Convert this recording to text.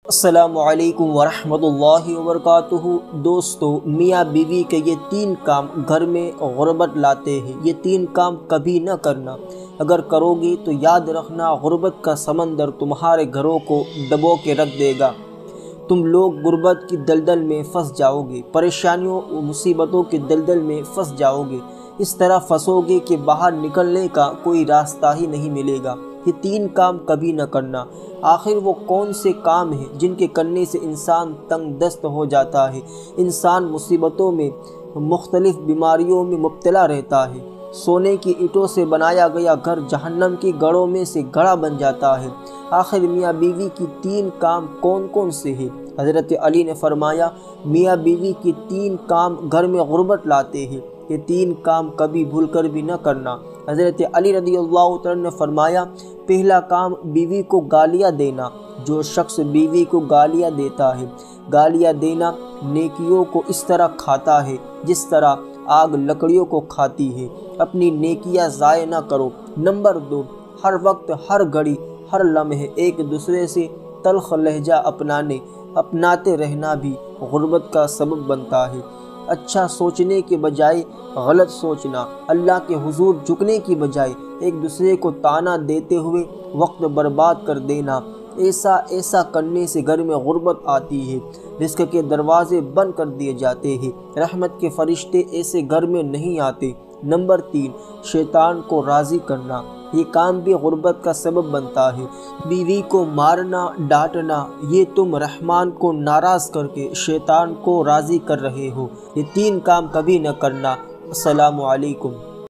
السلام علیکم ورحمۃ اللہ وبرکاتہ۔ دوستو، میاں بیوی کے یہ تین کام گھر میں غربت لاتے ہیں۔ یہ تین کام کبھی نہ کرنا۔ اگر کرو گی تو یاد رکھنا غربت کا سمندر تمہارے گھروں کو ڈبو کے رکھ دے گا۔ تم لوگ غربت کی دلدل میں پھنس جاؤ گے، پریشانیوں و مصیبتوں کے دلدل میں پھنس جاؤ گے۔ اس طرح پھنسو گے کہ باہر نکلنے کا کوئی راستہ ہی نہیں ملے گا۔ یہ تین کام کبھی نہ کرنا۔ آخر وہ کون سے کام ہیں جن کے کرنے سے انسان تنگ دست ہو جاتا ہے، انسان مصیبتوں میں، مختلف بیماریوں میں مبتلا رہتا ہے، سونے کی اینٹوں سے بنایا گیا گھر جہنم کی گڑھوں میں سے گڑھا بن جاتا ہے۔ آخر میاں بیوی کی تین کام کون کون سے ہیں؟ حضرت علی نے فرمایا، میاں بیوی کی تین کام گھر میں غربت لاتے ہیں۔ یہ تین کام کبھی بھول کر بھی نہ کرنا۔ حضرت علی رضی اللہ تعالیٰ نے فرمایا، پہلا کام بیوی کو گالیاں دینا۔ جو شخص بیوی کو گالیاں دیتا ہے، گالیاں دینا نیکیوں کو اس طرح کھاتا ہے جس طرح آگ لکڑیوں کو کھاتی ہے۔ اپنی نیکیاں ضائع نہ کرو۔ نمبر 2، ہر وقت، ہر گھڑی، ہر لمحے ایک دوسرے سے تلخ لہجہ اپناتے رہنا بھی غربت کا سبب بنتا ہے۔ اچھا سوچنے کے بجائے غلط سوچنا، اللہ کے حضور جھکنے کی بجائے ایک دوسرے کو طعنہ دیتے ہوئے وقت برباد کر دینا، ایسا کرنے سے گھر میں غربت آتی ہے، رزق کے دروازے بند کر دیے جاتے ہیں، رحمت کے فرشتے ایسے گھر میں نہیں آتے۔ نمبر 3، شیطان کو راضی کرنا۔ یہ کام بھی غربت کا سبب بنتا ہے۔ بیوی کو مارنا، ڈانٹنا، یہ تم رحمان کو ناراض کر کے شیطان کو راضی کر رہے ہو۔ یہ تین کام کبھی نہ کرنا۔ السلام علیکم۔